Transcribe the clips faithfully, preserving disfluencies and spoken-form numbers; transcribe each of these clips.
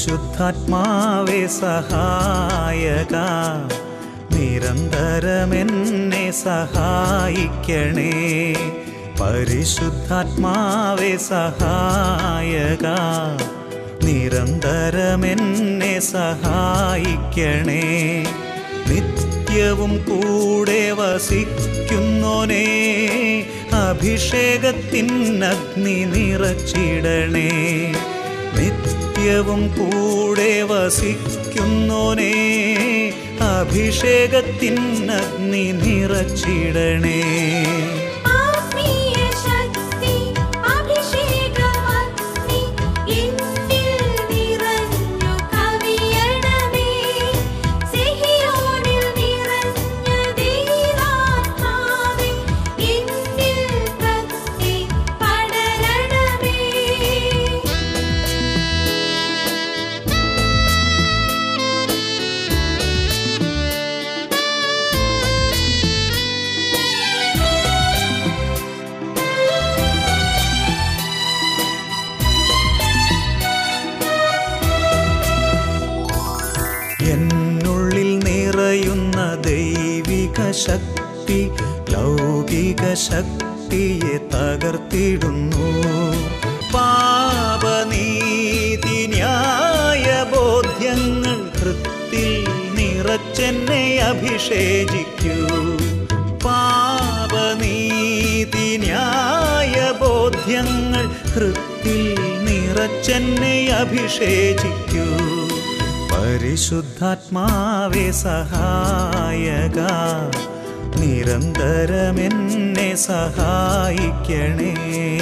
പരിശുദ്ധാത്മാവേ സഹായക, നിരന്തരമെന്നെ സഹായിക്കണേ. പരിശുദ്ധാത്മാവേ സഹായക, നിരന്തരമെന്നെ സഹായിക്കണേ. നിത്യവും കൂടെ വസിക്കുന്നോനേ, അഭിഷേകത്തിനഗ്നി നിറച്ചിടണേ. നിത്യവും കൂടെ വസിക്കുന്നോനേ, അഭിഷേകത്തിനഗ്നി നിറച്ചിടണേ. എന്നുള്ളിൽ നിറയുന്ന ദൈവിക ശക്തി ലൗകിക ശക്തിയെ തകർത്തിടുന്നു. പാപനീതി ന്യായ ബോധ്യങ്ങൾ ഹൃത്തിൽ നിറച്ചെന്നെ അഭിഷേചിക്കൂ. പാപനീതി ന്യായ ബോധ്യങ്ങൾ ഹൃത്തിൽ നിറച്ചെന്നെ അഭിഷേചിക്കൂ. പരിശുദ്ധാത്മാവേ സഹായക, നിരന്തരമെന്നെ സഹായിക്കണേ.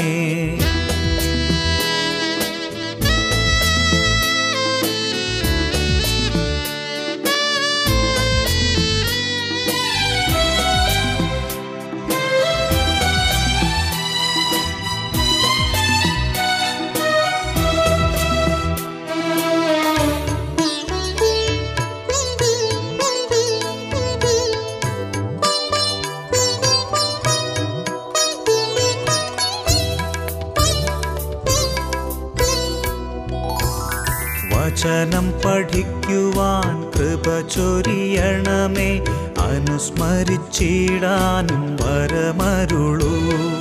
വചനം പഠിക്കുവാൻ കൃപ ചൊരിയണമേ, അനുസ്മരിച്ചിടാനും വരമരുളൂ.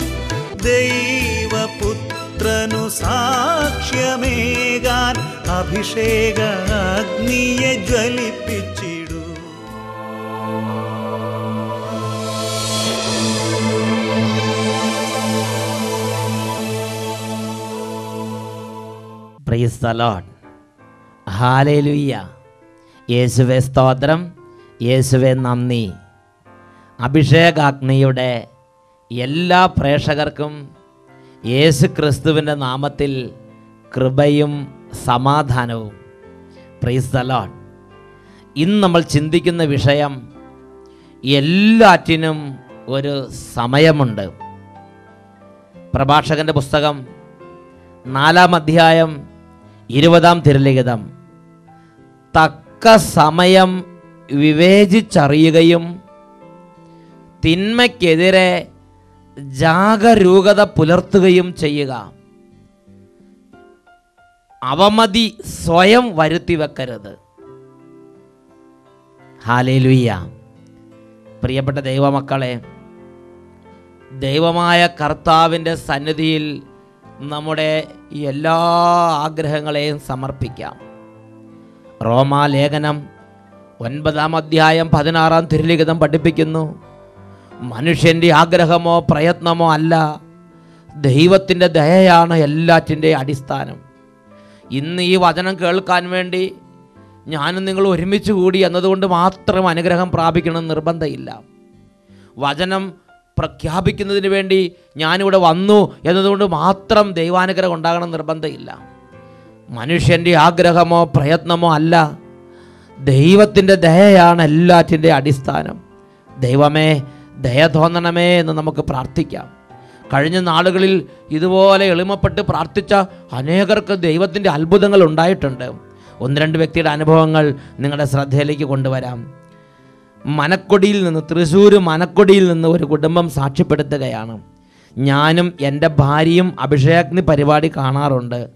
ദൈവപുത്രനു സാക്ഷ്യമേകാൻ അഭിഷേക അഗ്നിയെ ജ്വലിപ്പിച്ചിടൂ. Praise the Lord. ഹല്ലേലൂയ. യേശുവേ സ്തോത്രം, യേശുവേ നന്ദി. അഭിഷേകാഗ്നിയുടെ എല്ലാ പ്രേക്ഷകർക്കും യേശു ക്രിസ്തുവിൻ്റെ നാമത്തിൽ കൃപയും സമാധാനവും. Praise the Lord. ഇന്ന് നമ്മൾ ചിന്തിക്കുന്ന വിഷയം, എല്ലാറ്റിനും ഒരു സമയമുണ്ട്. പ്രഭാഷകൻ്റെ പുസ്തകം നാലാം അധ്യായം ഇരുപതാം തിരുലിഖിതം, തക്ക സമയം വിവേചിച്ചറിയുകയും തിന്മയ്ക്കെതിരെ ജാഗരൂകത പുലർത്തുകയും ചെയ്യുക. അവമതി സ്വയം വരുത്തി വെക്കരുത്. ഹല്ലേലൂയ. പ്രിയപ്പെട്ട ദൈവമക്കളെ, ദൈവമായ കർത്താവിൻ്റെ സന്നിധിയിൽ നമ്മുടെ എല്ലാ ആഗ്രഹങ്ങളെയും സമർപ്പിക്കാം. റോമാലേഖനം ഒൻപതാം അധ്യായം പതിനാറാം തിരുലിഖിതം പഠിപ്പിക്കുന്നു, മനുഷ്യൻ്റെ ആഗ്രഹമോ പ്രയത്നമോ അല്ല, ദൈവത്തിൻ്റെ ദയയാണ് എല്ലാറ്റിൻ്റെ അടിസ്ഥാനം. ഇന്ന് ഈ വചനം കേൾക്കാൻ വേണ്ടി ഞാനും നിങ്ങൾ ഒരുമിച്ച് കൂടി എന്നതുകൊണ്ട് മാത്രം അനുഗ്രഹം പ്രാപിക്കണം നിർബന്ധമില്ല. വചനം പ്രഖ്യാപിക്കുന്നതിന് വേണ്ടി ഞാനിവിടെ വന്നു എന്നതുകൊണ്ട് മാത്രം ദൈവാനുഗ്രഹം ഉണ്ടാകണം നിർബന്ധമില്ല. മനുഷ്യൻ്റെ ആഗ്രഹമോ പ്രയത്നമോ അല്ല, ദൈവത്തിൻ്റെ ദയയാണ് എല്ലാറ്റിൻ്റെ അടിസ്ഥാനം. ദൈവമേ ദയ തോന്നണമേ എന്ന് നമുക്ക് പ്രാർത്ഥിക്കാം. കഴിഞ്ഞ നാളുകളിൽ ഇതുപോലെ എളിമപ്പെട്ട് പ്രാർത്ഥിച്ച അനേകർക്ക് ദൈവത്തിൻ്റെ അത്ഭുതങ്ങൾ ഉണ്ടായിട്ടുണ്ട്. ഒന്ന് രണ്ട് വ്യക്തിയുടെ അനുഭവങ്ങൾ നിങ്ങളുടെ ശ്രദ്ധയിലേക്ക് കൊണ്ടുവരാം. മനക്കൊടിയിൽ നിന്ന്, തൃശ്ശൂർ മനക്കൊടിയിൽ നിന്ന് ഒരു കുടുംബം സാക്ഷ്യപ്പെടുത്തുകയാണ്. ഞാനും എൻ്റെ ഭാര്യയും അഭിഷേകാഗ്നി പരിപാടി കാണാറുണ്ട്.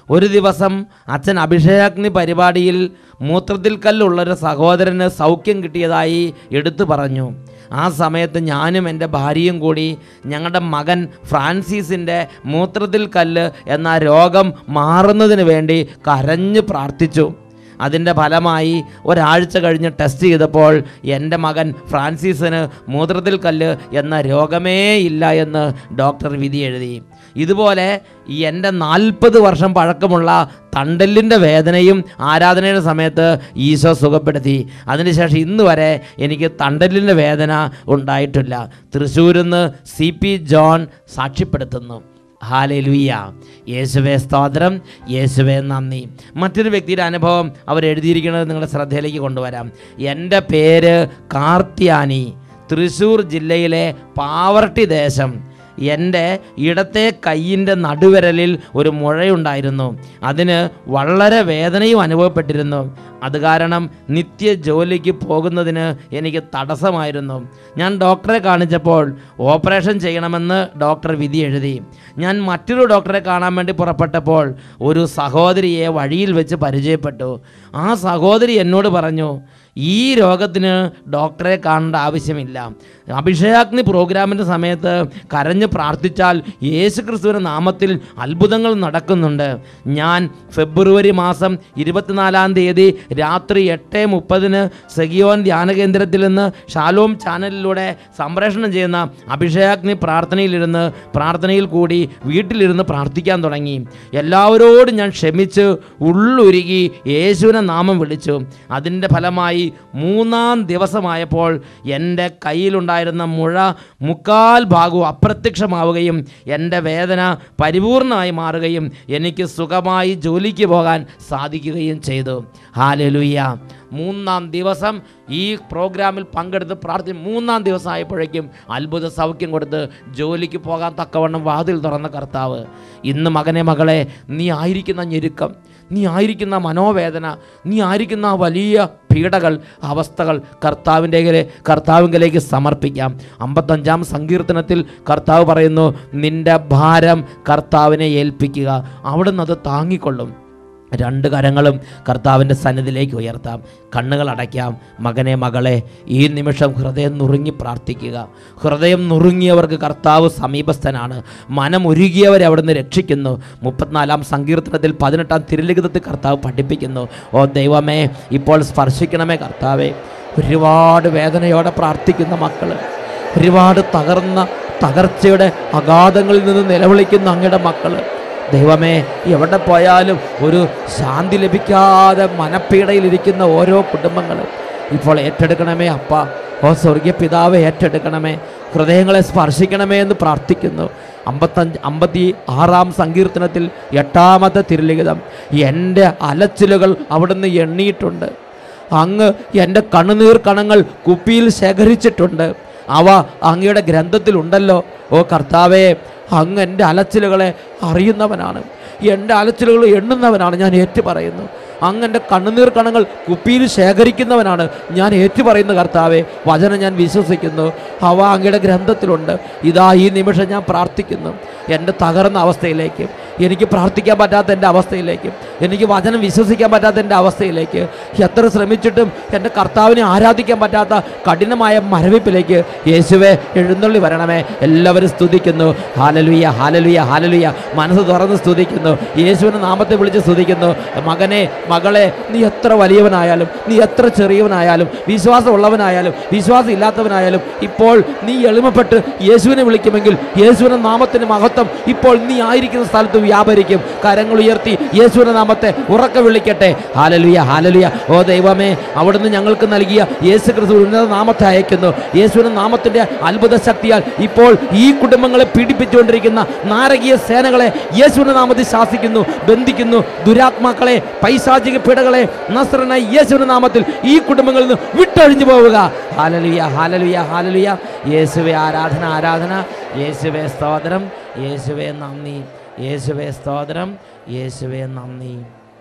ഒരു ദിവസം അച്ഛൻ അഭിഷേകാഗ്നി പരിപാടിയിൽ മൂത്രത്തിൽ കല്ലുള്ളൊരു സഹോദരന് സൗഖ്യം കിട്ടിയതായി എടുത്തു പറഞ്ഞു. ആ സമയത്ത് ഞാനും എൻ്റെ ഭാര്യയും കൂടി ഞങ്ങളുടെ മകൻ ഫ്രാൻസിസിൻ്റെ മൂത്രത്തിൽ കല്ല് എന്ന രോഗം മാറുന്നതിന് വേണ്ടി കരഞ്ഞ് പ്രാർത്ഥിച്ചു. അതിൻ്റെ ഫലമായി ഒരാഴ്ച കഴിഞ്ഞ് ടെസ്റ്റ് ചെയ്തപ്പോൾ എൻ്റെ മകൻ ഫ്രാൻസിസിന് മൂത്രത്തിൽ കല്ല് എന്ന രോഗമേ ഇല്ല എന്ന് ഡോക്ടർ വിധി എഴുതി. ഇതുപോലെ എൻ്റെ നാൽപ്പത് വർഷം പഴക്കമുള്ള തണ്ടലിൻ്റെ വേദനയും ആരാധനയുടെ സമയത്ത് ഈശോ സുഖപ്പെടുത്തി. അതിനുശേഷം ഇന്ന് വരെ എനിക്ക് തണ്ടലിൻ്റെ വേദന ഉണ്ടായിട്ടില്ല. തൃശ്ശൂരിൽ നിന്ന് സി പി ജോൺ സാക്ഷ്യപ്പെടുത്തുന്നു. ഹല്ലേലൂയ. യേശുവേ സ്തോത്രം, യേശുവേ നന്ദി. മറ്റൊരു വ്യക്തിയുടെ അനുഭവം അവർ എഴുതിയിരിക്കുന്നത് നിങ്ങളുടെ ശ്രദ്ധയിലേക്ക് കൊണ്ടുവരാം. എൻ്റെ പേര് കാർത്തിയാനി, തൃശ്ശൂർ ജില്ലയിലെ പാവർട്ടി ദേശം. എൻ്റെ ഇടത്തെ കൈയിൻ്റെ നടുവിരലിൽ ഒരു മുഴയുണ്ടായിരുന്നു. അതിന് വളരെ വേദനയും അനുഭവപ്പെട്ടിരുന്നു. അത് കാരണം നിത്യ ജോലിക്ക് പോകുന്നതിന് എനിക്ക് തടസ്സമായിരുന്നു. ഞാൻ ഡോക്ടറെ കാണിച്ചപ്പോൾ ഓപ്പറേഷൻ ചെയ്യണമെന്ന് ഡോക്ടർ വിധി എഴുതി. ഞാൻ മറ്റൊരു ഡോക്ടറെ കാണാൻ വേണ്ടി പുറപ്പെട്ടപ്പോൾ ഒരു സഹോദരിയെ വഴിയിൽ വെച്ച് പരിചയപ്പെട്ടു. ആ സഹോദരി എന്നോട് പറഞ്ഞു, ഈ രോഗത്തിന് ഡോക്ടറെ കാണേണ്ട ആവശ്യമില്ല. അഭിഷേകാഗ്നി പ്രോഗ്രാമിൻ്റെ സമയത്ത് കരഞ്ഞ് പ്രാർത്ഥിച്ചാൽ യേശു ക്രിസ്തുവിൻ്റെ നാമത്തിൽ അത്ഭുതങ്ങൾ നടക്കുന്നുണ്ട്. ഞാൻ ഫെബ്രുവരി മാസം ഇരുപത്തിനാലാം തീയതി രാത്രി എട്ട് മുപ്പതിന് സെഗിയോൻ ധ്യാന കേന്ദ്രത്തിൽ നിന്ന് ഷാലോം ചാനലിലൂടെ സംപ്രേഷണം ചെയ്യുന്ന അഭിഷേകാഗ്നി പ്രാർത്ഥനയിലിരുന്ന് പ്രാർത്ഥനയിൽ കൂടി വീട്ടിലിരുന്ന് പ്രാർത്ഥിക്കാൻ തുടങ്ങി. എല്ലാവരോടും ഞാൻ ക്ഷമിച്ച് ഉള്ളുരുകി യേശുവിനെ നാമം വിളിച്ചു. അതിൻ്റെ ഫലമായി മൂന്നാം ദിവസമായപ്പോൾ എൻ്റെ കയ്യിലുണ്ടായിരുന്ന മുഴ മുക്കാൽ ഭാഗവും അപ്രത്യക്ഷമാവുകയും എൻ്റെ വേദന പരിപൂർണമായി മാറുകയും എനിക്ക് സുഖമായി ജോലിക്ക് പോകാൻ സാധിക്കുകയും ചെയ്തു. ഹല്ലേലൂയ. മൂന്നാം ദിവസം ഈ പ്രോഗ്രാമിൽ പങ്കെടുത്ത് പ്രാർത്ഥി മൂന്നാം ദിവസം ആയപ്പോഴേക്കും അത്ഭുത സൗഖ്യം കൊടുത്ത് ജോലിക്ക് പോകാൻ തക്കവണ്ണം വാതിൽ തുറന്ന കർത്താവ്. ഇന്ന് മകനെ മകളെ, നീ ആയിരിക്കുന്ന ഞെരുക്കം, നീ ആയിരിക്കുന്ന മനോവേദന, നീ ആയിരിക്കുന്ന വലിയ പീഡകൾ, അവസ്ഥകൾ കർത്താവിൻ്റെ കർത്താവിലേക്ക് സമർപ്പിക്കാം. അമ്പത്തഞ്ചാം സങ്കീർത്തനത്തിൽ കർത്താവ് പറയുന്നു, നിൻ്റെ ഭാരം കർത്താവിനെ ഏൽപ്പിക്കുക, അവിടുന്ന് അത് താങ്ങിക്കൊള്ളും. രണ്ട് കരങ്ങളും കർത്താവിൻ്റെ സന്നിധിയിലേക്ക് ഉയർത്താം, കണ്ണുകൾ അടയ്ക്കാം. മകനെ മകളെ, ഈ നിമിഷം ഹൃദയം നുറുങ്ങി പ്രാർത്ഥിക്കുക. ഹൃദയം നുറുങ്ങിയവർക്ക് കർത്താവ് സമീപസ്ഥനാണ്. മനമൊരുകിയവരെ അവിടുന്ന് രക്ഷിക്കുന്നു. മുപ്പത്തിനാലാം സങ്കീർത്തനത്തിൽ പതിനെട്ടാം തിരുലിഖിതത്തിൽ കർത്താവ് പഠിപ്പിക്കുന്നു, ഓ ദൈവമേ, ഇപ്പോൾ സ്പർശിക്കണമേ കർത്താവേ. ഒരുപാട് വേദനയോടെ പ്രാർത്ഥിക്കുന്ന മക്കൾ, ഒരുപാട് തകർന്ന തകർച്ചയുടെ അഗാധങ്ങളിൽ നിന്ന് നിലവിളിക്കുന്ന അങ്ങയുടെ മക്കൾ, ദൈവമേ, എവിടെ പോയാലും ഒരു ശാന്തി ലഭിക്കാതെ മനപ്പീടയിലിരിക്കുന്ന ഓരോ കുടുംബങ്ങളും ഇപ്പോൾ ഏറ്റെടുക്കണമേ അപ്പ. ഓ സ്വർഗീയ പിതാവെ, ഏറ്റെടുക്കണമേ, ഹൃദയങ്ങളെ സ്പർശിക്കണമേ എന്ന് പ്രാർത്ഥിക്കുന്നു. അമ്പത്തഞ്ച് അമ്പത്തി ആറാം സങ്കീർത്തനത്തിൽ എട്ടാമത്തെ തിരുലിഖിതം, എൻ്റെ അലച്ചിലുകൾ അവിടുന്ന് എണ്ണിയിട്ടുണ്ട്. അങ്ങ് എൻ്റെ കണ്ണുനീർ കണങ്ങൾ കുപ്പിയിൽ ശേഖരിച്ചിട്ടുണ്ട്. അവ അങ്ങയുടെ ഗ്രന്ഥത്തിലുണ്ടല്ലോ. ഓ കർത്താവേ, അങ്ങ് എൻ്റെ അലച്ചിലുകളെ അറിയുന്നവനാണ്, എൻ്റെ അലച്ചിലുകൾ എണ്ണുന്നവനാണ്. ഞാൻ ഏറ്റു പറയുന്നു, അങ്ങ് എൻ്റെ കണ്ണുനീർ കണങ്ങൾ കുപ്പിയിൽ ശേഖരിക്കുന്നവനാണ്. ഞാൻ ഏറ്റു പറയുന്ന കർത്താവേ, വചനം ഞാൻ വിശ്വസിക്കുന്നു, അവ അങ്ങയുടെ ഗ്രന്ഥത്തിലുണ്ട്. ഇതാ ഈ നിമിഷം ഞാൻ പ്രാർത്ഥിക്കുന്നു. എൻ്റെ തകർന്ന അവസ്ഥയിലേക്ക്, എനിക്ക് പ്രാർത്ഥിക്കാൻ പറ്റാത്ത എൻ്റെ അവസ്ഥയിലേക്ക്, എനിക്ക് വചനം വിശ്വസിക്കാൻ പറ്റാത്ത എൻ്റെ അവസ്ഥയിലേക്ക്, എത്ര ശ്രമിച്ചിട്ടും എൻ്റെ കർത്താവിനെ ആരാധിക്കാൻ പറ്റാത്ത കഠിനമായ മരവിപ്പിലേക്ക് യേശുവേ എഴുന്നള്ളി വരണമേ. എല്ലാവരും സ്തുതിക്കുന്നു. Hallelujah, hallelujah, hallelujah. മനസ്സ് തുറന്ന് സ്തുതിക്കുന്നു, യേശുവിൻ്റെ നാമത്തെ വിളിച്ച് സ്തുതിക്കുന്നു. മകനെ മകളെ, നീ എത്ര വലിയവനായാലും, നീ എത്ര ചെറിയവനായാലും, വിശ്വാസമുള്ളവനായാലും വിശ്വാസം ഇല്ലാത്തവനായാലും, ഇപ്പോൾ നീ എളിമപ്പെട്ട് യേശുവിനെ വിളിക്കുമെങ്കിൽ യേശുവിൻ്റെ നാമത്തിൻ്റെ മഹത്വം ഇപ്പോൾ നീ ആയിരിക്കുന്ന സ്ഥലത്ത് വ്യാപരിക്കും. കരങ്ങൾ ഉയർത്തി യേശുവിൻ്റെ നാമത്തെ ഉറക്കെ വിളിക്കട്ടെ. Hallelujah, hallelujah. ഓ ദൈവമേ, അവിടുന്ന് ഞങ്ങൾക്ക് നൽകിയ യേശു ക്രിസ്തു ഉന്നത നാമത്തെ അയക്കുന്നു. യേശുവിൻ്റെ നാമത്തിൻ്റെ അത്ഭുത ശക്തിയാൽ ഇപ്പോൾ ഈ കുടുംബങ്ങളെ പീഡിപ്പിച്ചുകൊണ്ടിരിക്കുന്ന നാരകീയ സേനകളെ യേശുവിൻ്റെ നാമത്തിൽ ശാസിക്കുന്നു, ബന്ധിക്കുന്നു. ദുരാത്മാക്കളെ, പൈശാചിക പീഡകളെ നസ്രനായ യേശുവിൻ്റെ നാമത്തിൽ ഈ കുടുംബങ്ങളിൽ നിന്ന് വിട്ടൊഴിഞ്ഞു പോവുക. Hallelujah, hallelujah, hallelujah. യേശുവേ ആരാധന, ആരാധന. യേശുവേ സ്തോത്രം, യേശുവേ നന്ദി, യേശുവേ സ്തോത്രം, യേശുവേ നന്ദി.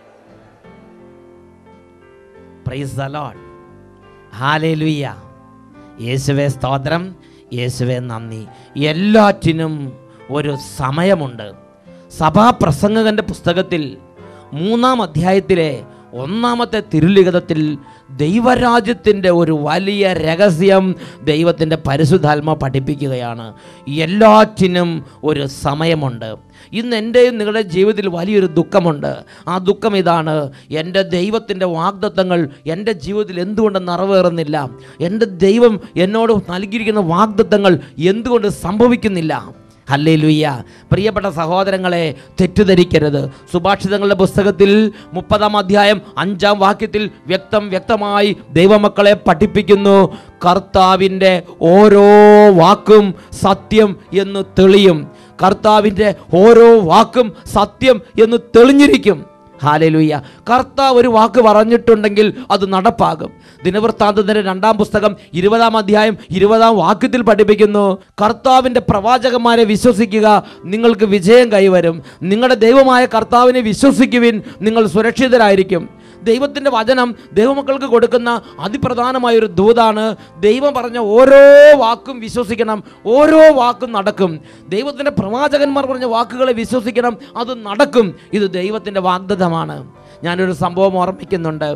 Praise the Lord. ഹല്ലേലൂയ. യേശുവേ സ്തോത്രം, യേശുവേ നന്ദി. എല്ലാറ്റിനും ഒരു സമയമുണ്ട്. സഭാപ്രസംഗകൻ്റെ പുസ്തകത്തിൽ മൂന്നാം അധ്യായത്തിലെ ഒന്നാമത്തെ തിരുലിഖിതത്തിൽ ദൈവരാജ്യത്തിൻ്റെ ഒരു വലിയ രഹസ്യം ദൈവത്തിൻ്റെ പരിശുദ്ധാത്മ പഠിപ്പിക്കുകയാണ്. എല്ലാറ്റിനും ഒരു സമയമുണ്ട്. ഇന്ന് എൻ്റെയും നിങ്ങളുടെ ജീവിതത്തിൽ വലിയൊരു ദുഃഖമുണ്ട്. ആ ദുഃഖം ഇതാണ്: എൻ്റെ ദൈവത്തിൻ്റെ വാഗ്ദത്തങ്ങൾ എൻ്റെ ജീവിതത്തിൽ എന്തുകൊണ്ട് നിറവേറുന്നില്ല? എൻ്റെ ദൈവം എന്നോട് നൽകിയിരിക്കുന്ന വാഗ്ദത്തങ്ങൾ എന്തുകൊണ്ട് സംഭവിക്കുന്നില്ല? ഹല്ലേലൂയ. പ്രിയപ്പെട്ട സഹോദരങ്ങളെ, തെറ്റിദ്ധരിക്കരുത്. സുഭാഷിതങ്ങളുടെ പുസ്തകത്തിൽ മുപ്പതാം അധ്യായം അഞ്ചാം വാക്യത്തിൽ വ്യക്തം വ്യക്തമായി ദൈവമക്കളെ പഠിപ്പിക്കുന്നു: കർത്താവിൻ്റെ ഓരോ വാക്കും സത്യം എന്ന് തെളിയും. കർത്താവിൻ്റെ ഓരോ വാക്കും സത്യം എന്ന് തെളിഞ്ഞിരിക്കും. ഹല്ലേലൂയ. കർത്താവ് ഒരു വാക്ക് പറഞ്ഞിട്ടുണ്ടെങ്കിൽ അത് നടപ്പാകും. ദിനവൃത്താന്തത്തിൻ്റെ രണ്ടാം പുസ്തകം ഇരുപതാം അധ്യായം ഇരുപതാം വാക്യത്തിൽ പഠിപ്പിക്കുന്നു: കർത്താവിൻ്റെ പ്രവാചകന്മാരെ വിശ്വസിക്കുക, നിങ്ങൾക്ക് വിജയം കൈവരും. നിങ്ങളുടെ ദൈവമായ കർത്താവിനെ വിശ്വസിക്കുവിൻ, നിങ്ങൾ സുരക്ഷിതരായിരിക്കും. ദൈവത്തിൻ്റെ വചനം ദൈവമക്കൾക്ക് കൊടുക്കുന്ന അതിപ്രധാനമായൊരു ദൂതാണ്. ദൈവം പറഞ്ഞ ഓരോ വാക്കും വിശ്വസിക്കണം, ഓരോ വാക്കും നടക്കും. ദൈവത്തിൻ്റെ പ്രവാചകന്മാർ പറഞ്ഞ വാക്കുകളെ വിശ്വസിക്കണം, അത് നടക്കും. ഇത് ദൈവത്തിൻ്റെ വാഗ്ദത്തമാണ്. ഞാനൊരു സംഭവം ഓർമ്മിക്കുന്നുണ്ട്.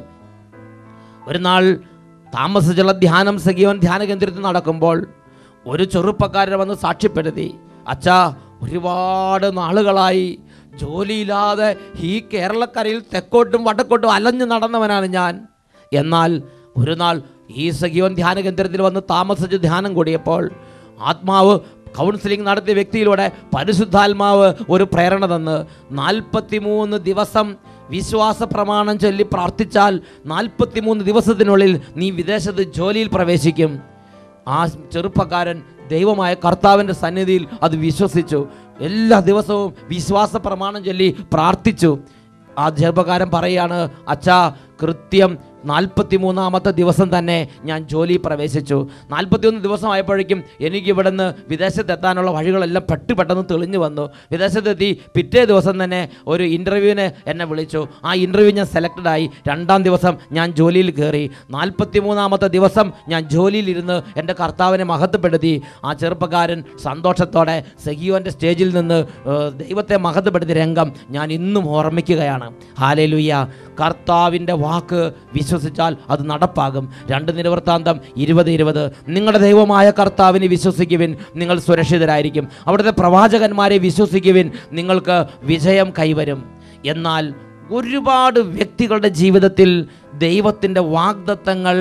ഒരു നാൾ താമസിച്ചുള്ള ധ്യാനം സഖിയോൻ ധ്യാന കേന്ദ്രത്തിൽ നടക്കുമ്പോൾ ഒരു ചെറുപ്പക്കാരനെ വന്ന് സാക്ഷ്യപ്പെടുത്തി: അച്ഛാ, ഒരുപാട് നാളുകളായി ജോലിയില്ലാതെ ഈ കേരളക്കരയിൽ തെക്കോട്ടും വടക്കോട്ടും അലഞ്ഞു നടന്നവനാണ് ഞാൻ. എന്നാൽ ഒരു നാൾ ഈ സഖിയോൻ ധ്യാന കേന്ദ്രത്തിൽ വന്ന് താമസിച്ച് ധ്യാനം കൂടിയപ്പോൾ ആത്മാവ് കൗൺസിലിംഗ് നടത്തിയ വ്യക്തിയിലൂടെ പരിശുദ്ധാത്മാവ് ഒരു പ്രേരണ തന്ന് നാൽപ്പത്തി മൂന്ന് ദിവസം വിശ്വാസ പ്രമാണം ചൊല്ലി പ്രാർത്ഥിച്ചാൽ നാൽപ്പത്തി മൂന്ന് ദിവസത്തിനുള്ളിൽ നീ വിദേശത്ത് ജോലിയിൽ പ്രവേശിക്കും. ആ ചെറുപ്പക്കാരൻ ദൈവമായ കർത്താവിൻ്റെ സന്നിധിയിൽ അത് വിശ്വസിച്ചു. എല്ലാ ദിവസവും വിശ്വാസ പ്രമാണം ചൊല്ലി പ്രാർത്ഥിച്ചു. ആ ചെറുപ്പക്കാരൻ പറയാണ്: അച്ഛാ, കൃത്യം നാൽപ്പത്തി മൂന്നാമത്തെ ദിവസം തന്നെ ഞാൻ ജോലി പ്രവേശിച്ചു. നാൽപ്പത്തി ഒന്ന് ദിവസമായപ്പോഴേക്കും എനിക്ക് ഇവിടുന്ന് വിദേശത്തെത്താനുള്ള വഴികളെല്ലാം പെട്ട് പെട്ടെന്ന് തെളിഞ്ഞു വന്നു. വിദേശത്തെത്തി പിറ്റേ ദിവസം തന്നെ ഒരു ഇൻ്റർവ്യൂവിന് എന്നെ വിളിച്ചു. ആ ഇൻ്റർവ്യൂ ഞാൻ സെലക്റ്റഡായി. രണ്ടാം ദിവസം ഞാൻ ജോലിയിൽ കയറി. നാൽപ്പത്തി മൂന്നാമത്തെ ദിവസം ഞാൻ ജോലിയിലിരുന്ന് എൻ്റെ കർത്താവിനെ മഹത്വപ്പെടുത്തി. ആ ചെറുപ്പക്കാരൻ സന്തോഷത്തോടെ സഖിയോൻ്റെ സ്റ്റേജിൽ നിന്ന് ദൈവത്തെ മഹത്വപ്പെടുത്തിയ രംഗം ഞാൻ ഇന്നും ഓർമ്മിക്കുകയാണ്. ഹല്ലേലൂയ. കർത്താവിൻ്റെ വാക്ക് വിശ്വസിച്ചാൽ അത് നടപ്പാകും. രണ്ട് ദിനവൃത്താന്തം ഇരുപത് ഇരുപത് നിങ്ങളുടെ ദൈവമായ കർത്താവിനെ വിശ്വസിക്കുവിൻ, നിങ്ങൾ സുരക്ഷിതരായിരിക്കും. അവിടുത്തെ പ്രവാചകന്മാരെ വിശ്വസിക്കുവിൻ, നിങ്ങൾക്ക് വിജയം കൈവരും. എന്നാൽ ഒരുപാട് വ്യക്തികളുടെ ജീവിതത്തിൽ ദൈവത്തിൻ്റെ വാഗ്ദത്തങ്ങൾ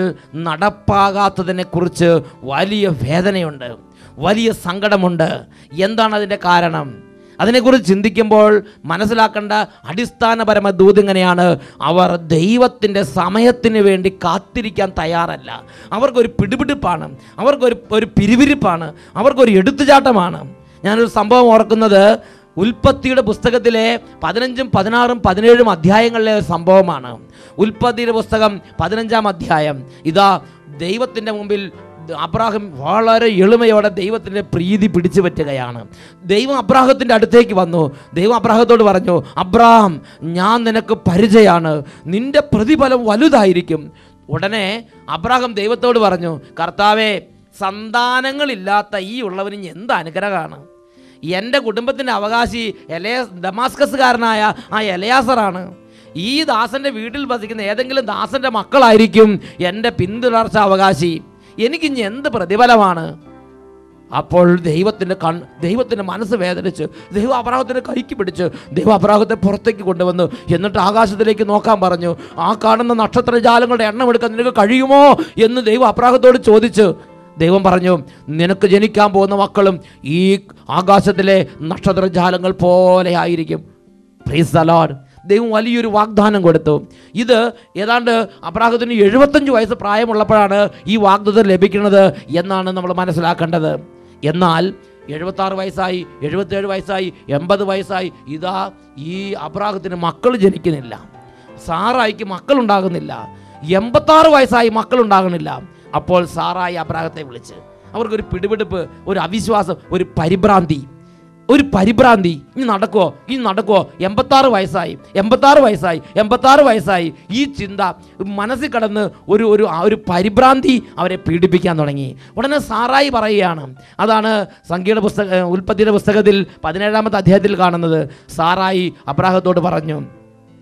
നടപ്പാകാത്തതിനെക്കുറിച്ച് വലിയ വേദനയുണ്ട്, വലിയ സങ്കടമുണ്ട്. എന്താണ് അതിൻ്റെ കാരണം? അതിനെക്കുറിച്ച് ചിന്തിക്കുമ്പോൾ മനസ്സിലാക്കേണ്ട അടിസ്ഥാനപരമ ദൂതിങ്ങനെയാണ്: അവർ ദൈവത്തിൻ്റെ സമയത്തിന് വേണ്ടി കാത്തിരിക്കാൻ തയ്യാറല്ല. അവർക്കൊരു പിടിപിടിപ്പാണ്, അവർക്കൊരു ഒരു പിരിവിരിപ്പാണ്, അവർക്കൊരു എടുത്തുചാട്ടമാണ്. ഞാനൊരു സംഭവം ഓർക്കുന്നത് ഉൽപ്പത്തിയുടെ പുസ്തകത്തിലെ പതിനഞ്ചും പതിനാറും പതിനേഴും അധ്യായങ്ങളിലെ ഒരു സംഭവമാണ്. ഉൽപ്പത്തിയുടെ പുസ്തകം പതിനഞ്ചാം അധ്യായം. ഇതാ ദൈവത്തിൻ്റെ മുമ്പിൽ അബ്രാഹാം വളരെ എളിമയോടെ ദൈവത്തിൻ്റെ പ്രീതി പിടിച്ചു പറ്റുകയാണ്. ദൈവം അബ്രാഹത്തിൻ്റെ അടുത്തേക്ക് വന്നു. ദൈവം അബ്രാഹത്തോട് പറഞ്ഞു: അബ്രാഹാം, ഞാൻ നിനക്ക് പരിചയമാണ്, നിന്റെ പ്രതിഫലം വലുതായിരിക്കും. ഉടനെ അബ്രാഹാം ദൈവത്തോട് പറഞ്ഞു: കർത്താവേ, സന്താനങ്ങളില്ലാത്ത ഈ ഉള്ളവന് എന്ത് അനുഗ്രഹമാണ്. എൻ്റെ കുടുംബത്തിൻ്റെ അവകാശി എലയ ദമാസ്കസുകാരനായ ആ എലയാസറാണ്. ഈ ദാസൻ്റെ വീട്ടിൽ വസിക്കുന്ന ഏതെങ്കിലും ദാസൻ്റെ മക്കളായിരിക്കും എൻ്റെ പിന്തുടർച്ച അവകാശി. എനിക്കിനി എന്ത് പ്രതിഫലമാണ്? അപ്പോൾ ദൈവത്തിൻ്റെ കൺ ദൈവത്തിൻ്റെ മനസ്സ് വേദനിച്ച് ദൈവം അബ്രാഹത്തിൻ്റെ കൈക്ക് പിടിച്ച് ദൈവം അബ്രാഹത്തെ പുറത്തേക്ക് കൊണ്ടുവന്നു. എന്നിട്ട് ആകാശത്തിലേക്ക് നോക്കാൻ പറഞ്ഞു. ആ കാണുന്ന നക്ഷത്രജാലങ്ങളുടെ എണ്ണം എടുക്കാൻ നിനക്ക് കഴിയുമോ എന്ന് ദൈവം അബ്രാഹത്തോട് ചോദിച്ചു. ദൈവം പറഞ്ഞു: നിനക്ക് ജനിക്കാൻ പോകുന്ന മക്കളും ഈ ആകാശത്തിലെ നക്ഷത്രജാലങ്ങൾ പോലെ ആയിരിക്കും. Praise the Lord. ദൈവം വലിയൊരു വാഗ്ദാനം കൊടുത്തു. ഇത് ഏതാണ്ട് അബ്രാഹത്തിന് എഴുപത്തഞ്ച് വയസ്സ് പ്രായമുള്ളപ്പോഴാണ് ഈ വാഗ്ദത്തം ലഭിക്കുന്നത് എന്നാണ് നമ്മൾ മനസ്സിലാക്കേണ്ടത്. എന്നാൽ എഴുപത്താറ് വയസ്സായി, എഴുപത്തേഴ് വയസ്സായി, എൺപത് വയസ്സായി, ഇതാ ഈ അബ്രാഹത്തിന് മക്കൾ ജനിക്കുന്നില്ല. സാറായിക്ക് മക്കളുണ്ടാകുന്നില്ല. എൺപത്താറ് വയസ്സായി മക്കളുണ്ടാകണില്ല. അപ്പോൾ സാറായി അബ്രാഹത്തെ വിളിച്ച് അവർക്കൊരു പിടിപിടിപ്പ്, ഒരു അവിശ്വാസം, ഒരു പരിഭ്രാന്തി ഒരു പരിഭ്രാന്തി ഇനി നടക്കുമോ ഇനി നടക്കുമോ എൺപത്താറ് വയസ്സായി എൺപത്താറ് വയസ്സായി എൺപത്താറ് വയസ്സായി ഈ ചിന്ത മനസ്സിൽ കടന്ന് ഒരു ഒരു ഒരു പരിഭ്രാന്തി അവരെ പീഡിപ്പിക്കാൻ തുടങ്ങി. ഉടനെ സാറായി പറയുകയാണ്. അതാണ് സംഖ്യയുടെ പുസ്തക ഉൽപ്പത്തിയുടെ പുസ്തകത്തിൽ പതിനേഴാമത്തെ അധ്യായത്തിൽ കാണുന്നത്. സാറായി അബ്രാഹത്തോട് പറഞ്ഞു: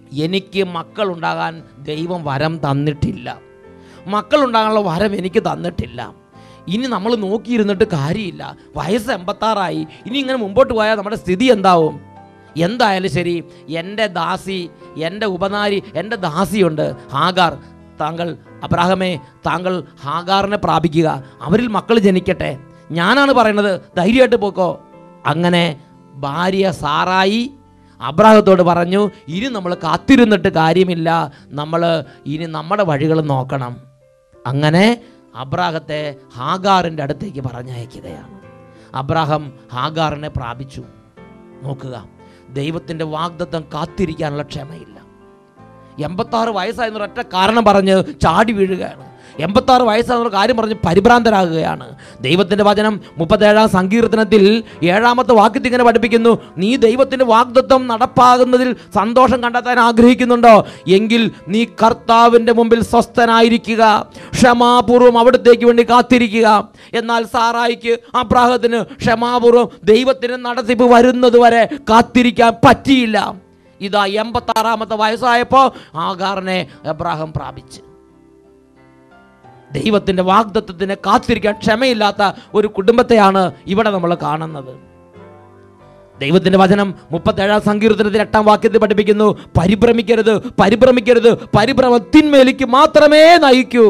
എനിക്ക് മക്കളുണ്ടാകാൻ ദൈവം വരം തന്നിട്ടില്ല, മക്കളുണ്ടാകാനുള്ള വരം എനിക്ക് തന്നിട്ടില്ല. ഇനി നമ്മൾ നോക്കിയിരുന്നിട്ട് കാര്യമില്ല, വയസ്സ് എൺപത്താറായി, ഇനി ഇങ്ങനെ മുമ്പോട്ട് പോയാൽ നമ്മുടെ സ്ഥിതി എന്താവും? എന്തായാലും ശരി, എൻ്റെ ദാസി, എൻ്റെ ഉപനാരി, എൻ്റെ ദാസിയുണ്ട് ഹാഗാർ, താങ്കൾ അബ്രാഹമേ താങ്കൾ ഹാഗാറിനെ പ്രാപിക്കുക, അവരിൽ മക്കൾ ജനിക്കട്ടെ, ഞാനാണ് പറയുന്നത്, ധൈര്യമായിട്ട് പോക്കോ. അങ്ങനെ ഭാര്യ സാറായി അബ്രാഹത്തോട് പറഞ്ഞു, ഇനി നമ്മൾ കാത്തിരുന്നിട്ട് കാര്യമില്ല, നമ്മൾ ഇനി നമ്മുടെ വഴികൾ നോക്കണം. അങ്ങനെ അബ്രാഹത്തെ ഹാഗാറിൻ്റെ അടുത്തേക്ക് പറഞ്ഞയക്കുകയാണ്. അബ്രാഹം ഹാഗാറിനെ പ്രാപിച്ചു. നോക്കുക, ദൈവത്തിൻ്റെ വാഗ്ദത്തം കാത്തിരിക്കാനുള്ള ക്ഷമയില്ല. എൺപത്താറ് വയസ്സായെന്നൊരു ഒറ്റ കാരണം പറഞ്ഞ് ചാടി വീഴുകയാണ്. എൺപത്താറ് വയസ്സാണെന്നൊരു കാര്യം പറഞ്ഞ് പരിഭ്രാന്തരാകുകയാണ്. ദൈവത്തിൻ്റെ വചനം മുപ്പത്തേഴാം സങ്കീർത്തനത്തിൽ ഏഴാമത്തെ വാക്യത്തിൽ ഇങ്ങനെ പഠിപ്പിക്കുന്നു, നീ ദൈവത്തിൻ്റെ വാഗ്ദത്തം നടപ്പാകുന്നതിൽ സന്തോഷം കണ്ടെത്താൻ ആഗ്രഹിക്കുന്നുണ്ടോ? എങ്കിൽ നീ കർത്താവിൻ്റെ മുമ്പിൽ സ്വസ്ഥനായിരിക്കുക, ക്ഷമാപൂർവ്വം അവിടത്തേക്ക് വേണ്ടി കാത്തിരിക്കുക. എന്നാൽ സാറായിക്ക് അബ്രാഹത്തിന് ക്ഷമാപൂർവ്വം ദൈവത്തിന് നടത്തിപ്പ് വരുന്നത് വരെ കാത്തിരിക്കാൻ പറ്റിയില്ല. ഇതാ എൺപത്താറാമത്തെ വയസ്സായപ്പോൾ ഹാഗാറിനെ അബ്രാഹം പ്രാപിച്ച്. ദൈവത്തിൻ്റെ വാഗ്ദത്തത്തിനെ കാത്തിരിക്കാൻ ക്ഷമയില്ലാത്ത ഒരു കുടുംബത്തെയാണ് ഇവിടെ നമ്മൾ കാണുന്നത്. ദൈവത്തിൻ്റെ വചനം മുപ്പത്തേഴാം സങ്കീർത്തനത്തിൽ എട്ടാം വാക്യത്തിൽ പഠിപ്പിക്കുന്നു, പരിഭ്രമിക്കരുത്, പരിഭ്രമിക്കരുത്, പരിഭ്രമത്തിന്മേലേക്ക് മാത്രമേ നയിക്കൂ.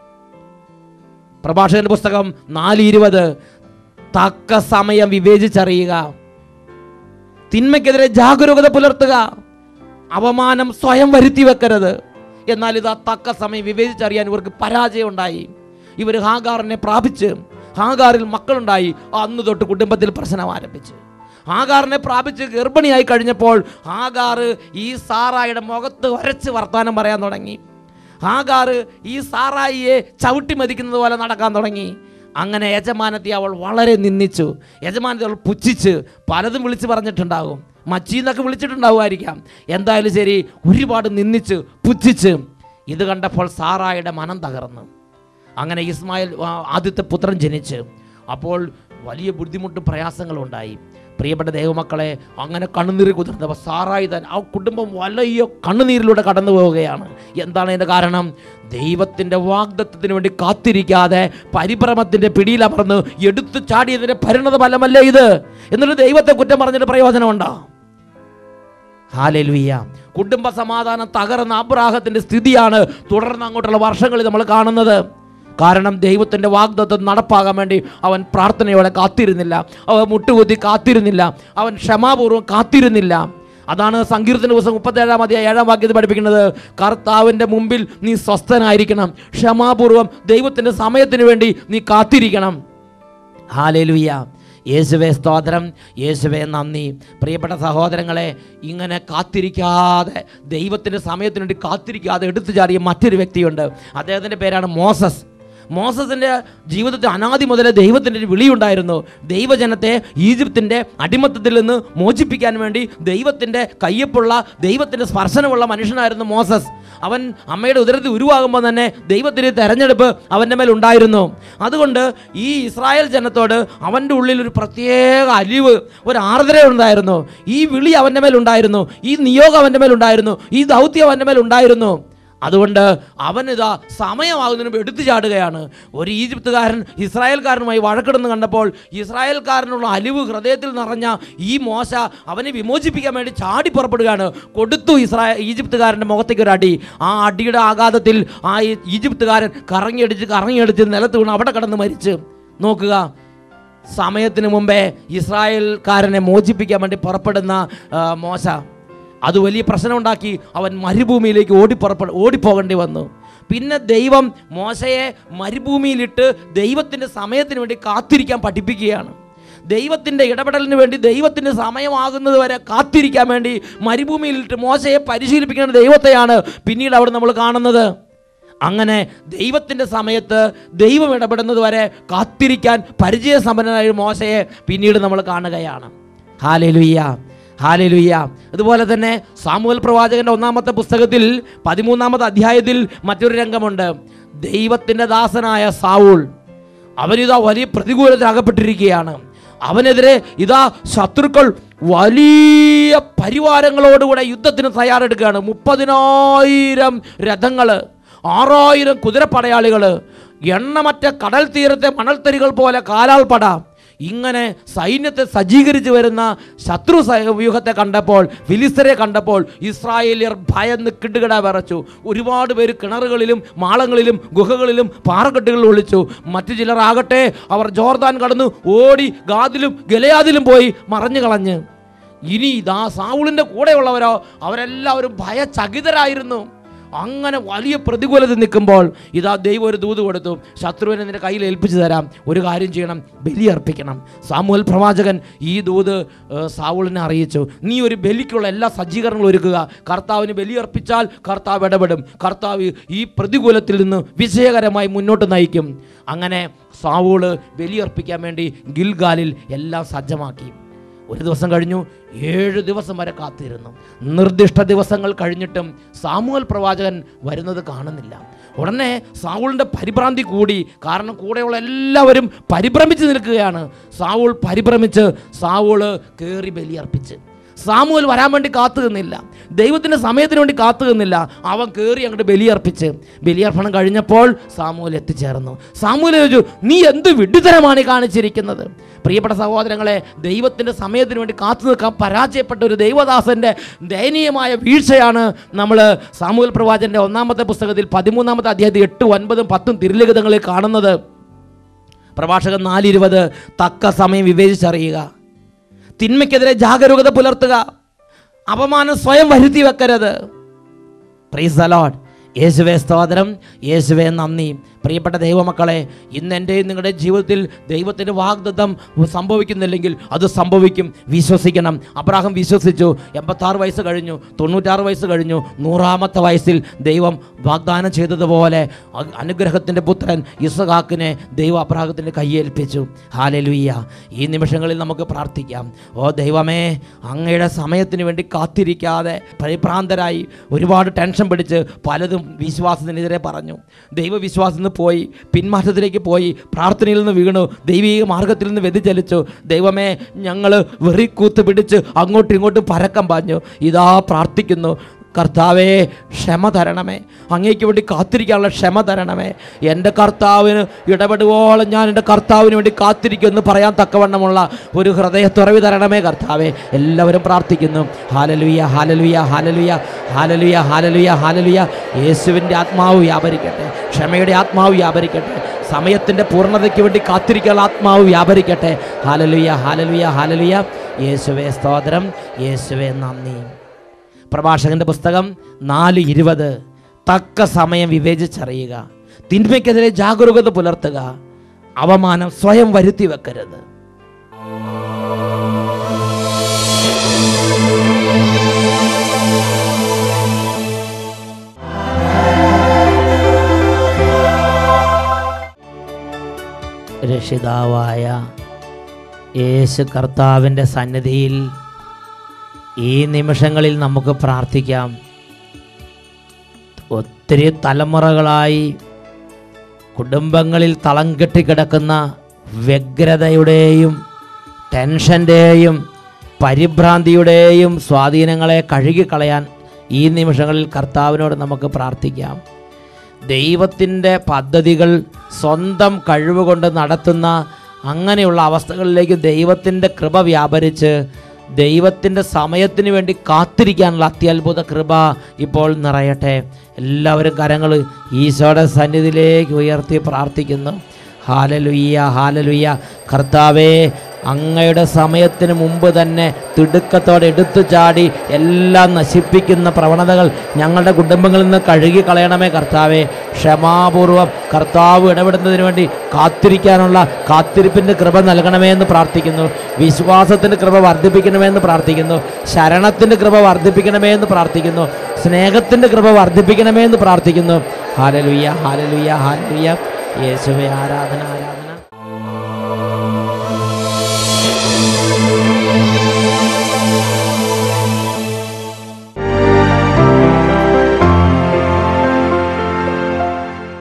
പ്രഭാഷകന്റെ പുസ്തകം നാല് ഇരുപത്, തക്ക സമയം വിവേചിച്ചറിയുക, തിന്മയ്ക്കെതിരെ ജാഗരൂകത പുലർത്തുക, അവമാനം സ്വയം വരുത്തി വെക്കരുത്. എന്നാൽ ഇത് തക്ക സമയം വിവേചിച്ചറിയാൻ ഇവർക്ക് പരാജയം ഉണ്ടായി. ഇവർ ഹാഗാറിനെ പ്രാപിച്ച് ഹാഗാറിൽ മക്കളുണ്ടായി. അന്ന് തൊട്ട് കുടുംബത്തിൽ പ്രശ്നം ആരംഭിച്ച്. ഹാഗാറിനെ പ്രാപിച്ച് ഗർഭിണിയായി കഴിഞ്ഞപ്പോൾ ഹാഗാർ ഈ സാറായിയുടെ മുഖത്ത് വരച്ച് വർത്താനം പറയാൻ തുടങ്ങി. ഹാഗാർ ഈ സാറായിയെ ചവിട്ടി മതിക്കുന്നത് പോലെ നടക്കാൻ തുടങ്ങി. അങ്ങനെ യജമാനത്തെ അവൾ വളരെ നിന്ദിച്ചു. യജമാനത്തെ അവൾ പുച്ഛിച്ച് പലതും വിളിച്ച് പറഞ്ഞിട്ടുണ്ടാകും, മച്ചീന്നൊക്കെ വിളിച്ചിട്ടുണ്ടാവുമായിരിക്കാം. എന്തായാലും ശരി, ഒരുപാട് നിന്ദിച്ച് പുച്ഛിച്ച്. ഇത് കണ്ടപ്പോൾ സാറായുടെ മനം തകർന്നു. അങ്ങനെ ഇസ്മായിൽ ആദ്യത്തെ പുത്രൻ ജനിച്ച്. അപ്പോൾ വലിയ ബുദ്ധിമുട്ടും പ്രയാസങ്ങളും ഉണ്ടായി. പ്രിയപ്പെട്ട ദൈവമക്കളെ, അങ്ങനെ കണ്ണുനീർ കുതിർന്നപ്പോൾ സാറായി തന്നെ ആ കുടുംബം വലിയ കണ്ണുനീരിലൂടെ കടന്നു പോവുകയാണ്. എന്താണ് അതിൻ്റെ കാരണം? ദൈവത്തിൻ്റെ വാഗ്ദത്തത്തിന് വേണ്ടി കാത്തിരിക്കാതെ പരിഭ്രമത്തിൻ്റെ പിടിയിലമർന്ന് എടുത്തു ചാടിയതിൻ്റെ പരിണതഫലമല്ലേ ഇത്? എന്നിട്ട് ദൈവത്തെ കുറ്റം പറഞ്ഞിട്ട് പ്രയോജനമുണ്ടോ? ഹല്ലേലൂയ. കുടുംബ സമാധാനം തകർന്ന അബ്രാഹത്തിൻ്റെ സ്ഥിതിയാണ് തുടർന്ന് അങ്ങോട്ടുള്ള വർഷങ്ങളിൽ നമ്മൾ കാണുന്നത്. കാരണം ദൈവത്തിൻ്റെ വാഗ്ദത്തം നടപ്പാകാൻ വേണ്ടി അവൻ പ്രാർത്ഥനയോടെ കാത്തിരുന്നില്ല, അവൻ മുട്ടുകുത്തി കാത്തിരുന്നില്ല, അവൻ ക്ഷമാപൂർവ്വം കാത്തിരുന്നില്ല. അതാണ് സങ്കീർത്തന പുസ്തകം മുപ്പത്തേഴാം അധ്യായം ഏഴാം വാക്യത്തിൽ പഠിപ്പിക്കുന്നത്, കർത്താവിൻ്റെ മുമ്പിൽ നീ സ്വസ്ഥനായിരിക്കണം, ക്ഷമാപൂർവ്വം ദൈവത്തിൻ്റെ സമയത്തിന് വേണ്ടി നീ കാത്തിരിക്കണം. ഹല്ലേലൂയ. യേശുവേ സ്തോത്രം, യേശുവേ നന്ദി. പ്രിയപ്പെട്ട സഹോദരങ്ങളെ, ഇങ്ങനെ കാത്തിരിക്കാതെ ദൈവത്തിൻ്റെ സമയത്തിന് വേണ്ടി കാത്തിരിക്കാതെ എടുത്തു ചാടിയ മറ്റൊരു വ്യക്തിയുണ്ട്. അദ്ദേഹത്തിൻ്റെ പേരാണ് മോസസ്. മോസസിൻ്റെ ജീവിതത്തിൽ അനാദി മുതലേ ദൈവത്തിൻ്റെ ഒരു വിളിയുണ്ടായിരുന്നു. ദൈവജനത്തെ ഈജിപ്തിൻ്റെ അടിമത്തത്തിൽ നിന്ന് മോചിപ്പിക്കാൻ വേണ്ടി ദൈവത്തിൻ്റെ കയ്യൊപ്പുള്ള ദൈവത്തിൻ്റെ സ്പർശനമുള്ള മനുഷ്യനായിരുന്നു മോസസ്. അവൻ അമ്മയുടെ ഉദരത്തിൽ ഉരുവാകുമ്പോൾ തന്നെ ദൈവത്തിൻ്റെ തെരഞ്ഞെടുപ്പ് അവൻ്റെ മേൽ ഉണ്ടായിരുന്നു. അതുകൊണ്ട് ഈ ഇസ്രായേൽ ജനത്തോട് അവൻ്റെ ഉള്ളിൽ ഒരു പ്രത്യേക അലിവ്, ഒരു ആർദ്രത ഉണ്ടായിരുന്നു. ഈ വിളി അവൻ്റെ മേലുണ്ടായിരുന്നു, ഈ നിയോഗം അവൻ്റെ മേലുണ്ടായിരുന്നു, ഈ ദൗത്യം അവൻ്റെ മേലുണ്ടായിരുന്നു. അതുകൊണ്ട് അവനിതാ സമയമാകുന്നതിന് മുമ്പ് എടുത്തു ചാടുകയാണ്. ഒരു ഈജിപ്തുകാരൻ ഇസ്രായേൽക്കാരനുമായി വഴക്കിടുന്ന് കണ്ടപ്പോൾ ഇസ്രായേൽക്കാരനുള്ള അലിവ് ഹൃദയത്തിൽ നിറഞ്ഞ ഈ മോശ അവനെ വിമോചിപ്പിക്കാൻ വേണ്ടി ചാടി പുറപ്പെടുകയാണ്. കൊടുത്തു ഇസ്രായേൽ ഈജിപ്തുകാരൻ്റെ മുഖത്തേക്ക് ഒരു അടി. ആ അടിയുടെ ആഘാതത്തിൽ ആ ഈജിപ്തുകാരൻ കറങ്ങിയടിച്ച് കറങ്ങിയടിച്ച് നിലത്ത് വീണ് അവിടെ കിടന്ന് മരിച്ച്. നോക്കുക, സമയത്തിന് മുമ്പേ ഇസ്രായേൽക്കാരനെ മോചിപ്പിക്കാൻ വേണ്ടി പുറപ്പെടുന്ന മോശ അത് വലിയ പ്രശ്നമുണ്ടാക്കി. അവൻ മരുഭൂമിയിലേക്ക് ഓടിപ്പുറപ്പെ ഓടിപ്പോകേണ്ടി വന്നു. പിന്നെ ദൈവം മോശയെ മരുഭൂമിയിലിട്ട് ദൈവത്തിൻ്റെ സമയത്തിന് വേണ്ടി കാത്തിരിക്കാൻ പഠിപ്പിക്കുകയാണ്. ദൈവത്തിൻ്റെ ഇടപെടലിന് വേണ്ടി ദൈവത്തിൻ്റെ സമയമാകുന്നത് വരെ കാത്തിരിക്കാൻ വേണ്ടി മരുഭൂമിയിലിട്ട് മോശയെ പരിശീലിപ്പിക്കുന്ന ദൈവത്തെയാണ് പിന്നീട് അവിടെ നമ്മൾ കാണുന്നത്. അങ്ങനെ ദൈവത്തിൻ്റെ സമയത്ത് ദൈവം ഇടപെടുന്നത് വരെ കാത്തിരിക്കാൻ പരിചയസമ്പന്നനായ മോശയെ പിന്നീട് നമ്മൾ കാണുകയാണ്. Hallelujah, hallelujah. അതുപോലെ തന്നെ സാമുവേൽ പ്രവാചകന്റെ ഒന്നാമത്തെ പുസ്തകത്തിൽ പതിമൂന്നാമത്തെ അധ്യായത്തിൽ മറ്റൊരു രംഗമുണ്ട്. ദൈവത്തിൻ്റെ ദാസനായ സാവൂൾ അവനിതാ വലിയ പ്രതികൂലത്തിൽ അകപ്പെട്ടിരിക്കുകയാണ്. അവനെതിരെ ഇതാ ശത്രുക്കൾ വലിയ പരിവാരങ്ങളോടുകൂടെ യുദ്ധത്തിന് തയ്യാറെടുക്കുകയാണ്. മുപ്പതിനായിരം രഥങ്ങൾ, ആറായിരം കുതിരപ്പടയാളികൾ, എണ്ണമറ്റ കടൽ തീരത്തെ മണൽത്തരികൾ പോലെ കാലാൾപ്പട, ഇങ്ങനെ സൈന്യത്തെ സജ്ജീകരിച്ച് വരുന്ന ശത്രു വ്യൂഹത്തെ കണ്ടപ്പോൾ, ഫിലിസ്തരെ കണ്ടപ്പോൾ ഇസ്രായേലിയർ ഭയന്ന് കിടുകിട വിറച്ചു. ഒരുപാട് പേര് കിണറുകളിലും മാളങ്ങളിലും ഗുഹകളിലും പാറക്കെട്ടുകളിൽ ഒളിച്ചു. മറ്റു ചിലർ ആകട്ടെ അവർ ജോർദാൻ കടന്ന് ഓടി ഗാദിലും ഗലയാദിലും പോയി മറഞ്ഞു കളഞ്ഞ്. ഇനി ഇതാ സാവൂളിൻ്റെ കൂടെയുള്ളവരോ അവരെല്ലാവരും ഭയചകിതരായിരുന്നു. അങ്ങനെ വലിയ പ്രതികൂലത്തിൽ നിൽക്കുമ്പോൾ ഇതാ ദൈവം ഒരു ദൂത് കൊടുത്തു, ശത്രുവിനെ നിന്റെ കയ്യിൽ ഏൽപ്പിച്ചു തരാം, ഒരു കാര്യം ചെയ്യണം, ബലിയർപ്പിക്കണം. സാമുവേൽ പ്രവാചകൻ ഈ ദൂത് സാവൂളിനെ അറിയിച്ചു. നീ ഒരു ബലിക്കുള്ള എല്ലാ സജ്ജീകരണങ്ങളും ഒരുക്കുക. കർത്താവിന് ബലിയർപ്പിച്ചാൽ കർത്താവ് ഇടപെടും. കർത്താവ് ഈ പ്രതികൂലത്തിൽ നിന്ന് വിജയകരമായി മുന്നോട്ട് നയിക്കും. അങ്ങനെ സാവൂള് ബലിയർപ്പിക്കാൻ വേണ്ടി ഗിൽഗാലിൽ എല്ലാം സജ്ജമാക്കി. ഒരു ദിവസം കഴിഞ്ഞു, ഏഴ് ദിവസം വരെ കാത്തിരുന്നു. നിർദ്ദിഷ്ട ദിവസങ്ങൾ കഴിഞ്ഞിട്ടും സാമുവേൽ പ്രവാചകൻ വരുന്നത് കാണുന്നില്ല. ഉടനെ സാവൂളിൻ്റെ പരിഭ്രാന്തി കൂടി. കാരണം കൂടെയുള്ള എല്ലാവരും പരിഭ്രമിച്ച് നിൽക്കുകയാണ്. സാവൂൾ പരിഭ്രമിച്ച് സാവൂള് കയറി ബലിയർപ്പിച്ച്. സാമുവേൽ വരാൻ വേണ്ടി കാത്തു നിന്നില്ല, ദൈവത്തിൻ്റെ സമയത്തിന് വേണ്ടി കാത്തു നിന്നില്ല. അവൻ കയറി അങ്ങോട്ട് ബലിയർപ്പിച്ച്. ബലിയർപ്പണം കഴിഞ്ഞപ്പോൾ സാമുവേൽ എത്തിച്ചേർന്നു. സാമുവേൽ ചോദിച്ചു, നീ എന്ത് വിഡ്ഢിത്തരമാണ് ഈ കാണിച്ചിരിക്കുന്നത്? പ്രിയപ്പെട്ട സഹോദരങ്ങളെ, ദൈവത്തിൻ്റെ സമയത്തിന് വേണ്ടി കാത്തു നിൽക്കാൻ പരാജയപ്പെട്ട ഒരു ദൈവദാസൻ്റെ ദയനീയമായ വീഴ്ചയാണ് നമ്മൾ സാമുവേൽ പ്രവാചകൻ്റെ ഒന്നാമത്തെ പുസ്തകത്തിൽ പതിമൂന്നാമത്തെ അധ്യായത്തിൽ എട്ട് ഒൻപതും പത്തും തിരുലിഖിതങ്ങളിൽ കാണുന്നത്. പ്രഭാഷകൻ നാല് ഇരുപത്, തക്ക സമയം വിവേചിച്ചറിയുക, തിന്മയ്ക്കെതിരെ ജാഗരൂകത പുലർത്തുക, അപമാനം സ്വയം വരുത്തി വെക്കരുത്. Praise the Lord. യേശുവേ സ്തോത്രം, യേശുവേ നന്ദി. പ്രിയപ്പെട്ട ദൈവമക്കളെ, ഇന്ന് എൻ്റെയും നിങ്ങളുടെ ജീവിതത്തിൽ ദൈവത്തിൻ്റെ വാഗ്ദത്തം സംഭവിക്കുന്നില്ലെങ്കിൽ അത് സംഭവിക്കും. വിശ്വസിക്കണം. അബ്രാഹാം വിശ്വസിച്ചു. എൺപത്താറ് വയസ്സ് കഴിഞ്ഞു, തൊണ്ണൂറ്റാറ് വയസ്സ് കഴിഞ്ഞു. നൂറാമത്തെ വയസ്സിൽ ദൈവം വാഗ്ദാനം ചെയ്തതുപോലെ അനുഗ്രഹത്തിൻ്റെ പുത്രൻ ഇസ്ഹാക്കിനെ ദൈവം അബ്രാഹത്തിൻ്റെ കയ്യേൽപ്പിച്ചു. ഹല്ലേലൂയ. ഈ നിമിഷങ്ങളിൽ നമുക്ക് പ്രാർത്ഥിക്കാം. ഓ ദൈവമേ, അങ്ങയുടെ സമയത്തിന് വേണ്ടി കാത്തിരിക്കാതെ പരിഭ്രാന്തരായി ഒരുപാട് ടെൻഷൻ പിടിച്ച് പലതും വിശ്വാസത്തിനെതിരെ പറഞ്ഞു. ദൈവവിശ്വാസത്തിന് പോയി, പിന്മാറ്റത്തിലേക്ക് പോയി, പ്രാർത്ഥനയിൽ നിന്ന് വീണു, ദൈവീക മാർഗത്തിൽ നിന്ന് വ്യതിചലിച്ചു. ദൈവമേ, ഞങ്ങൾ വെറിക്കൂത്ത് പിടിച്ച് അങ്ങോട്ടും ഇങ്ങോട്ടും പരക്കം പാഞ്ഞു. ഇതാ പ്രാർത്ഥിക്കുന്നു, കർത്താവേ ക്ഷമ തരണമേ, അങ്ങേക്ക് വേണ്ടി കാത്തിരിക്കാനുള്ള ക്ഷമ തരണമേ. എൻ്റെ കർത്താവിന് ഇടപെടുവോളം ഞാൻ എൻ്റെ കർത്താവിന് വേണ്ടി കാത്തിരിക്കുമെന്ന് പറയാൻ തക്കവണ്ണമുള്ള ഒരു ഹൃദയത്തുറവി തരണമേ കർത്താവേ. എല്ലാവരും പ്രാർത്ഥിക്കുന്നു. ഹല്ലേലൂയ, ഹല്ലേലൂയ, ഹല്ലേലൂയ, ഹല്ലേലൂയ, ഹല്ലേലൂയ, ഹല്ലേലൂയ. യേശുവിൻ്റെ ആത്മാവ് വ്യാപരിക്കട്ടെ, ക്ഷമയുടെ ആത്മാവ് വ്യാപരിക്കട്ടെ, സമയത്തിൻ്റെ പൂർണ്ണതയ്ക്ക് വേണ്ടി കാത്തിരിക്കാനുള്ള ആത്മാവ് വ്യാപരിക്കട്ടെ. Hallelujah, hallelujah, hallelujah. യേശുവേ സ്തോത്രം, യേശുവേ നന്ദി. പ്രഭാഷകന്റെ പുസ്തകം നാല് ഇരുപത്, തക്ക സമയം വിവേചിച്ചറിയുക, തിന്മയ്ക്കെതിരെ ജാഗരൂകത പുലർത്തുക, അവമാനം സ്വയം വരുത്തി വെക്കരുത്. രക്ഷിതാവായ യേശു കർത്താവിൻ്റെ സന്നിധിയിൽ ഈ നിമിഷങ്ങളിൽ നമുക്ക് പ്രാർത്ഥിക്കാം. ഒത്തിരി തലമുറകളായി കുടുംബങ്ങളിൽ തളം കെട്ടിക്കിടക്കുന്ന വ്യഗ്രതയുടെയും ടെൻഷൻ്റെയും പരിഭ്രാന്തിയുടെയും സ്വാധീനങ്ങളെ കഴുകിക്കളയാൻ ഈ നിമിഷങ്ങളിൽ കർത്താവിനോട് നമുക്ക് പ്രാർത്ഥിക്കാം. ദൈവത്തിൻ്റെ പദ്ധതികൾ സ്വന്തം കഴിവുകൊണ്ട് നടത്തുന്ന അങ്ങനെയുള്ള അവസ്ഥകളിലേക്ക് ദൈവത്തിൻ്റെ കൃപ വ്യാപരിച്ച് ദൈവത്തിൻ്റെ സമയത്തിന് വേണ്ടി കാത്തിരിക്കാനുള്ള അത്യത്ഭുത കൃപ ഇപ്പോൾ നിറയട്ടെ. എല്ലാവരും കരങ്ങൾ ഈശോയുടെ സന്നിധിയിലേക്ക് ഉയർത്തി പ്രാർത്ഥിക്കുന്നു. ഹല്ലേലൂയ, ഹല്ലേലൂയ. കർത്താവേ, അങ്ങയുടെ സമയത്തിന് മുമ്പ് തന്നെ തിടുക്കത്തോടെ എടുത്തു ചാടി എല്ലാം നശിപ്പിക്കുന്ന പ്രവണതകൾ ഞങ്ങളുടെ കുടുംബങ്ങളിൽ നിന്ന് കഴുകി കളയണമേ കർത്താവേ. ക്ഷമാപൂർവം കർത്താവ് ഇടപെടുന്നതിന് വേണ്ടി കാത്തിരിക്കാനുള്ള കാത്തിരിപ്പിൻ്റെ കൃപ നൽകണമേ എന്ന് പ്രാർത്ഥിക്കുന്നു. വിശ്വാസത്തിൻ്റെ കൃപ വർദ്ധിപ്പിക്കണമേ എന്ന് പ്രാർത്ഥിക്കുന്നു. ശരണത്തിൻ്റെ കൃപ വർദ്ധിപ്പിക്കണമേ എന്ന് പ്രാർത്ഥിക്കുന്നു. സ്നേഹത്തിൻ്റെ കൃപ വർദ്ധിപ്പിക്കണമേ എന്ന് പ്രാർത്ഥിക്കുന്നു. ഹല്ലേലൂയ, ഹല്ലേലൂയ, ഹല്ലേലൂയ. യേശുവേ ആരാധന, ആരാധന.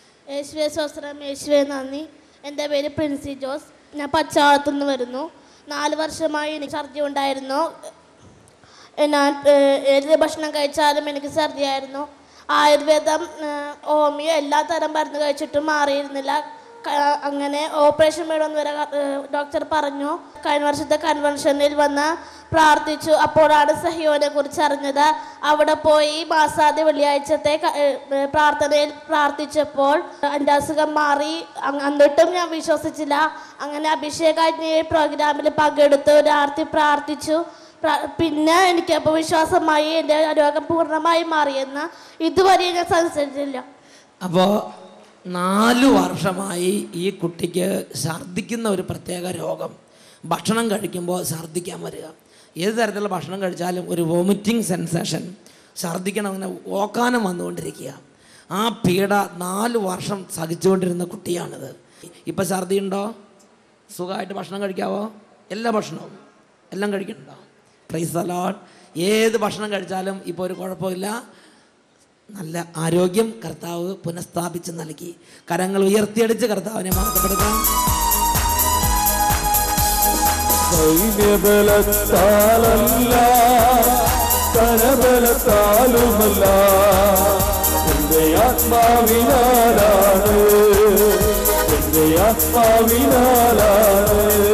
യേശുവേ സ്വസ്ത്രം, യേശുവേ നന്ദി. എൻ്റെ പേര് പ്രിൻസി ജോസ്. ഞാൻ പച്ചാളത്തുനിന്ന് വരുന്നു. നാല് വർഷമായി എനിക്ക് ഛർദി ഉണ്ടായിരുന്നു. ഞാൻ ഏത് ഭക്ഷണം കഴിച്ചാലും എനിക്ക് ഛർദിയായിരുന്നു. ആയുർവേദം, ഹോമിയോ എല്ലാ തരം മരുന്ന് കഴിച്ചിട്ടും മാറിയിരുന്നില്ല. അങ്ങനെ ഓപ്പറേഷൻ വേണമെന്ന് വരെ ഡോക്ടർ പറഞ്ഞു. കഴിഞ്ഞ വർഷത്തെ കൺവെൻഷനിൽ വന്ന് പ്രാർത്ഥിച്ചു. അപ്പോഴാണ് സഹിയോനെ കുറിച്ച് അറിഞ്ഞത്. അവിടെ പോയി മാസാദ്യ വെള്ളിയാഴ്ചത്തെ പ്രാർത്ഥനയിൽ പ്രാർത്ഥിച്ചപ്പോൾ എൻ്റെ അസുഖം മാറി. എന്നിട്ടും ഞാൻ വിശ്വസിച്ചില്ല. അങ്ങനെ അഭിഷേകാഗ്നി പ്രോഗ്രാമിൽ പങ്കെടുത്ത് ഒരാർത്തി പ്രാർത്ഥിച്ചു. പിന്നെ എനിക്ക് അപ്പോൾ വിശ്വാസമായി എൻ്റെ രോഗം പൂർണ്ണമായി മാറിയെന്ന്. ഇതുവരെ ഞാൻ സംസാരിച്ചില്ല. അപ്പോൾ നാലു വർഷമായി ഈ കുട്ടിക്ക് ഛർദ്ദിക്കുന്ന ഒരു പ്രത്യേക രോഗം, ഭക്ഷണം കഴിക്കുമ്പോൾ ഛർദ്ദിക്കാൻ വരിക. ഏത് തരത്തിലുള്ള ഭക്ഷണം കഴിച്ചാലും ഒരു വോമിറ്റിംഗ് സെൻസേഷൻ, ഛർദ്ദിക്കണം, അങ്ങനെ ഓക്കാനം വന്നുകൊണ്ടിരിക്കുക. ആ പീഡ നാല് വർഷം സഹിച്ചുകൊണ്ടിരുന്ന കുട്ടിയാണിത്. ഇപ്പം ഛർദ്ദി ഉണ്ടോ? സുഖമായിട്ട് ഭക്ഷണം കഴിക്കാവോ? എല്ലാ ഭക്ഷണവും എല്ലാം കഴിക്കുന്നുണ്ടോ? Praise the Lord. ഏത് ഭക്ഷണം കഴിച്ചാലും ഇപ്പോൾ ഒരു കുഴപ്പമില്ല. നല്ല ആരോഗ്യം കർത്താവ് പുനഃസ്ഥാപിച്ച് നൽകി. കരങ്ങൾ ഉയർത്തിയടിച്ച് കർത്താവിനെ മഹത്വപ്പെടുത്താം. സൈന്യബലത്താലല്ല കരബലത്താലുമല്ല, എൻ്റെ ആത്മാവിനാലാണ്, എൻ്റെ ആത്മാവിനാലാണ്.